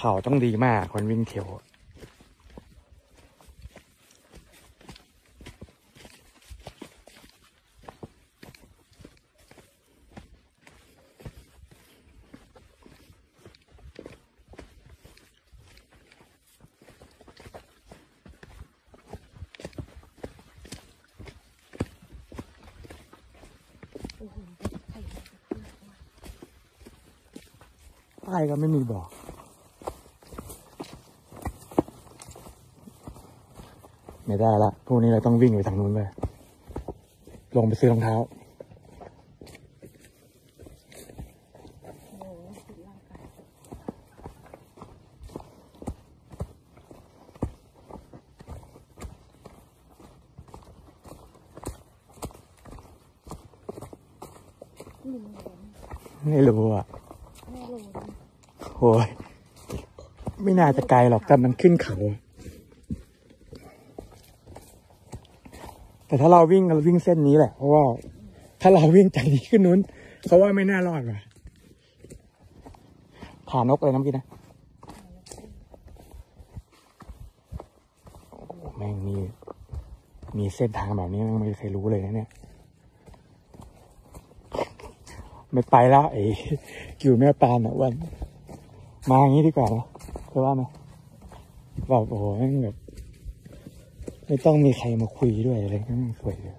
ข่าต้องดีมากคนวิ่งเทรลป้ายก็ไม่มีบอกไม่ได้ละพวกนี้เราต้องวิ่งไปทางนู้นเลยลงไปซื้อรองเท้าไม่รู้อ่ะโอ้ยไม่น่าจะไกลหรอกแต่มันขึ้นเขาแต่ถ้าเราวิ่งเส้นนี้แหละเพราะว่าถ้าเราวิ่งจากนี้ขึ้นนู้นเขาว่าไม่น่ารอดว่ะผ่านนกเลยน้ำกินนะโอ้แม่งมีเส้นทางแบบนี้ไม่เคยรู้เลยนะเนี่ยไม่ไปแล้วไอ้อยู่แม่ปานอ่ะวันมาอย่างนี้ดีกว่านะเธอว่าไหมแบบโอ้โหแม่งแบบไม่ต้องมีใครมาคุยด้วยอะไรก็ไม่สวยเลย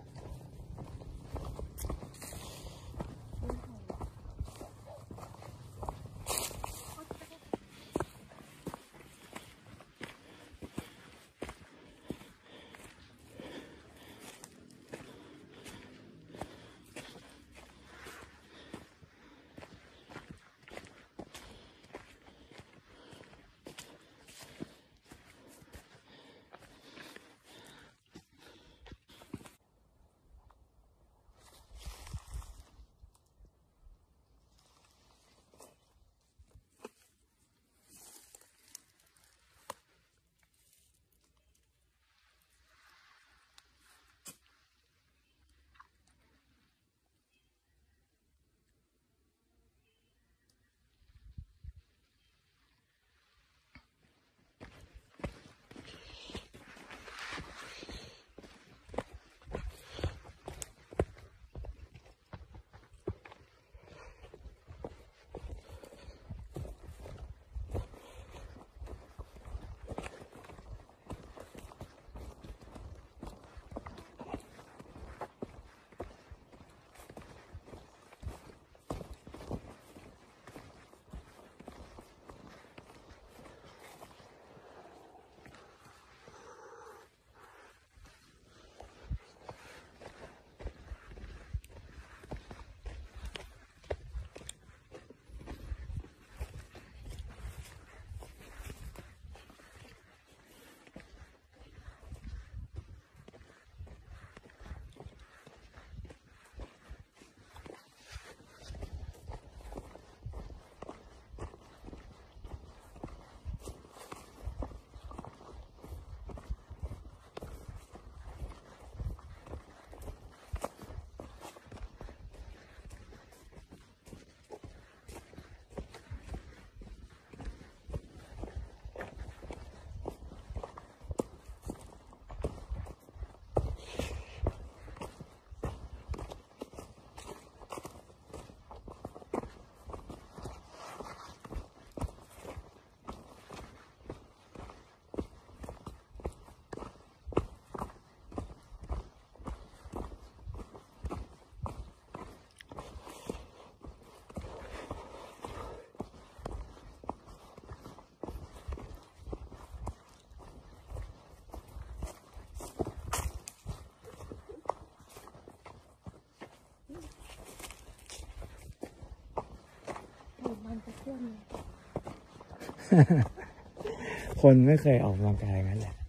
คนไม่เคยออกกำลังกายงั้นแหละ